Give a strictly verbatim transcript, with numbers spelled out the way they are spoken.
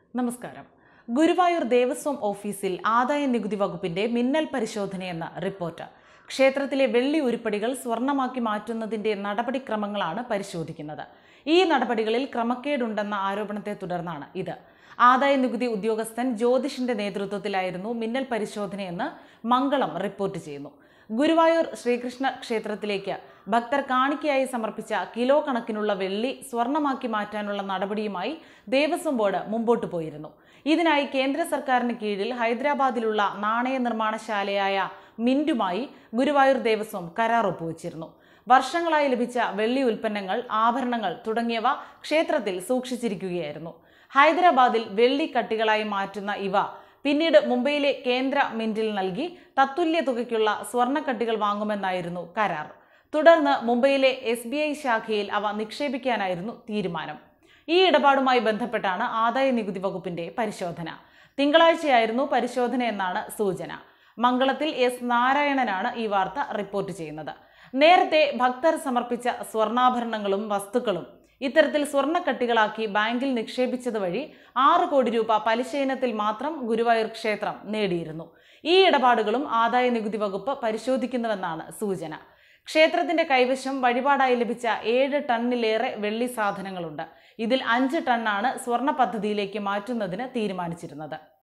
നമസ്കാരം. ഗുരുവായൂർ ദേവസ്വം ഓഫീസിൽ ആദായ നികുതി വകുപ്പിന്റെ മിന്നൽ പരിശോധനയെന്ന റിപ്പോർട്ട്. ക്ഷേത്രത്തിലെ വെള്ളി ഉരുപ്പടികൾ സ്വർണമാക്കി മാറ്റുന്നതിന്റെ നടപടിക്രമങ്ങളാണ് പരിശോധിക്കുന്നത്. ഈ നടപടികളിൽ ക്രമക്കേടുണ്ടെന്ന ആരോപണത്തെ തുടർന്നാണ് ഇത്. ആദായ നികുതി ഉദ്യോഗസ്ഥൻ ജ്യോതിഷിന്റെ നേതൃത്വത്തിലായിരുന്നു മിന്നൽ പരിശോധനയെന്ന് മംഗളം റിപ്പോർട്ട് ചെയ്യുന്നു. ഗുരുവായൂർ ശ്രീകൃഷ്ണ ക്ഷേത്രത്തിലേക്ക് ഭക്തർ കാണിക്കയായി സമർപ്പിച്ച കിലോ കണക്കിനുള്ള വെള്ളി സ്വർണമാക്കി മാറ്റാനുള്ള നടപടിയുമായി ദേവസ്വം ബോർഡ് മുമ്പോട്ടു പോയിരുന്നു. ഇതിനായി കേന്ദ്ര സർക്കാരിന് കീഴിൽ ഹൈദരാബാദിലുള്ള നാണയ നിർമ്മാണശാലയായ മിന്റുമായി ഗുരുവായൂർ ദേവസ്വം കരാർ ഒപ്പുവച്ചിരുന്നു. വർഷങ്ങളായി ലഭിച്ച വെള്ളി ഉൽപ്പന്നങ്ങൾ, ആഭരണങ്ങൾ തുടങ്ങിയവ ക്ഷേത്രത്തിൽ സൂക്ഷിച്ചിരിക്കുകയായിരുന്നു. ഹൈദരാബാദിൽ വെള്ളി കട്ടികളായി മാറ്റുന്ന ഇവ പിന്നീട് മുംബൈയിലെ കേന്ദ്ര മിന്റിൽ നൽകി തത്തുല്യ തുകയ്ക്കുള്ള സ്വർണ്ണക്കട്ടികൾ വാങ്ങുമെന്നായിരുന്നു കരാർ. തുടർന്ന് മുംബൈയിലെ എസ് ബി ഐ ശാഖയിൽ അവ നിക്ഷേപിക്കാനായിരുന്നു തീരുമാനം. ഈ ഇടപാടുമായി ബന്ധപ്പെട്ടാണ് ആദായ നികുതി വകുപ്പിന്റെ പരിശോധന. തിങ്കളാഴ്ചയായിരുന്നു പരിശോധന എന്നാണ് സൂചന. മംഗളത്തിൽ എസ് നാരായണനാണ് ഈ വാർത്ത റിപ്പോർട്ട് ചെയ്യുന്നത്. നേരത്തെ ഭക്തർ സമർപ്പിച്ച സ്വർണ്ണാഭരണങ്ങളും വസ്തുക്കളും ഇത്തരത്തിൽ സ്വർണ്ണക്കട്ടികളാക്കി ബാങ്കിൽ നിക്ഷേപിച്ചത് വഴി ആറ് കോടി രൂപ പലിശ ഇനത്തിൽ മാത്രം ഗുരുവായൂർ ക്ഷേത്രം നേടിയിരുന്നു. ഈ ഇടപാടുകളും ആദായ നികുതി വകുപ്പ് പരിശോധിക്കുന്നുവെന്നാണ് സൂചന. ക്ഷേത്രത്തിന്റെ കൈവശം വഴിപാടായി ലഭിച്ച ഏഴ് ടണ്ണിലേറെ വെള്ളി സാധനങ്ങളുണ്ട്. ഇതിൽ അഞ്ച് ടണ്ണാണ് സ്വർണ്ണ പദ്ധതിയിലേക്ക് മാറ്റുന്നതിന് തീരുമാനിച്ചിരുന്നത്.